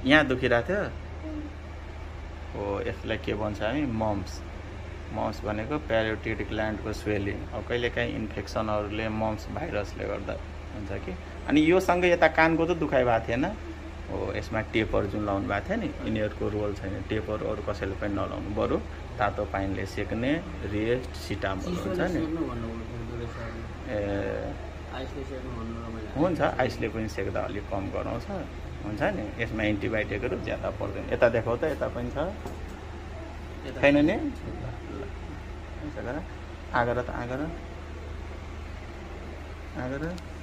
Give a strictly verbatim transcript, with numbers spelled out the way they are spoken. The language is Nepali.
यहाँ दुखिरहेको थियो हो यसलाई के भन्छ हामी मम्प्स मम्प्स भनेको प्यारोटिड ग्ल्यान्डको स्वेलिङ अब कहिलेकाहीँ इन्फेक्सनहरूले मम्प्स भाइरसले गर्दा हुन्छ कि अनि यो सँगै यता कानको त दुखाइ भएको थिएन हो यसमा टेपर जुन लाउनु भएको थियो नि यिनीहरूको रोल छैन टेपर अरू कसैले पनि नलाउनु बरु तातो पानीले सेक्ने रेस्ट सिटामोल हुन्छ नि ए हुन्छ आइसले पनि सेक्दा अलिक कम गराउँछ हुन्छ नि यसमा एन्टिबायोटिकहरू ज्यादा पर्दैन यता देखाउ त यता पनि छ छैन नि आगर आगर त आगर आगर